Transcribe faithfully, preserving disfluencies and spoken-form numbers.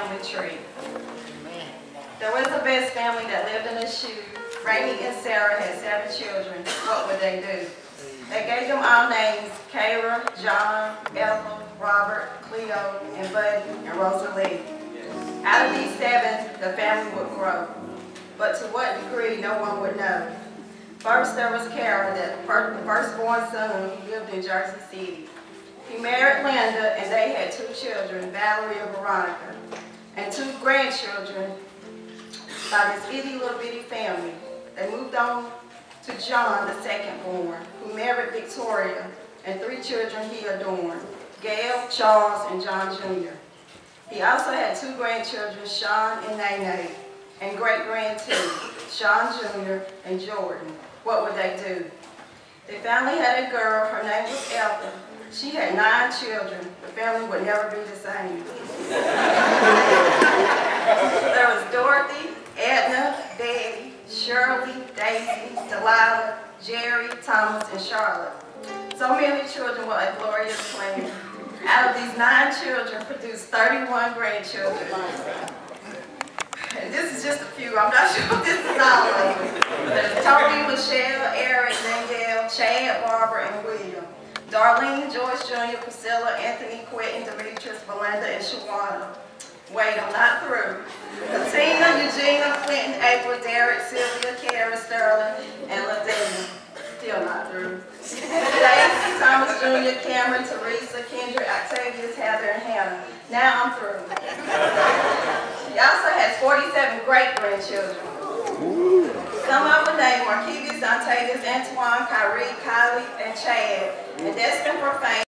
family tree. There was a best family that lived in a shoe. Rainey and Sarah had seven children. What would they do? They gave them all names: Kara, John, Ethel, Robert, Cleo, and Buddy, and Rosalie. Out of these seven, the family would grow. But to what degree, no one would know. First, there was Kara, the firstborn son who lived in Jersey City. He married Linda, and they had two children, Valerie and Veronica, and two grandchildren by this itty little bitty family. They moved on to John, the second born, who married Victoria, and three children he adorned, Gail, Charles, and John Junior He also had two grandchildren, Sean and Nene, and great-grand two, Sean Junior and Jordan. What would they do? They finally had a girl. Her name was Ethel. She had nine children. The family would never be the same. There was Dorothy, Edna, Betty, Shirley, Daisy, Delilah, Jerry, Thomas, and Charlotte. So many children were a glorious plan. Out of these nine children produced thirty-one grandchildren. And this is just a few. I'm not sure if this is all of them. There's Toby, Michelle, Eric, Danielle, Chad, Barbara, and William. Darlene, Joyce Junior, Priscilla, Anthony, Quentin, Demetrius, Belinda, and Shawana. Wait, I'm not through. Katina, Eugenia, Clinton, April, Derek, Sylvia, Kara, Sterling, and Ladina. Still not through. Daisy, Thomas Junior, Cameron, Teresa, Kendrick, Octavius, Heather, and Hannah. Now I'm through. She also has forty-seven great-grandchildren. Some of them named Marquise, Octavius, Antoine, Kyrie, Kylie, and Chad, and destined for fame.